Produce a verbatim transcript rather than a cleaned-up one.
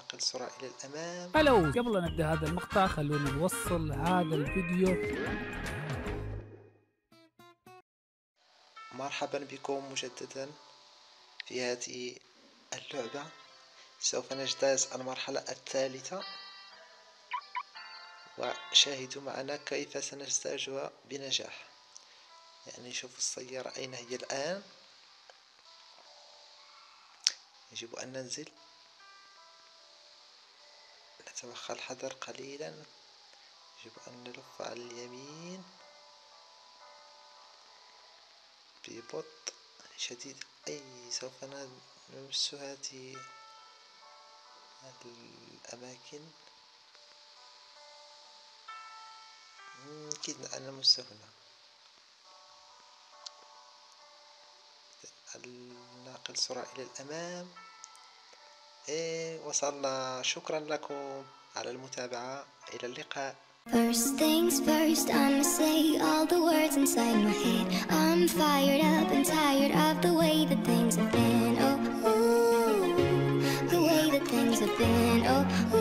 ناقل سرعة إلى الأمام. هلو، قبل أن نبدأ هذا المقطع خلوني نوصل هذا الفيديو. مرحبا بكم مجددا في هذه اللعبة. سوف نجتاز المرحلة الثالثة وشاهدوا معنا كيف سنجتازها بنجاح. يعني شوفوا السيارة أين هي الآن. يجب أن ننزل، نتوخى الحذر قليلا، يجب أن نلف على اليمين ببطء شديد. أي سوف نمس هذه الأماكن، أكيد أن نمس هنا. الناقل سرعة إلى الأمام. إيه وصلنا. شكرا لكم على المتابعة، إلى اللقاء. First things first, I'ma say all the words inside my head. I'm fired up and tired of the way that things have been. Oh, ooh, the way that things have been. Oh, ooh.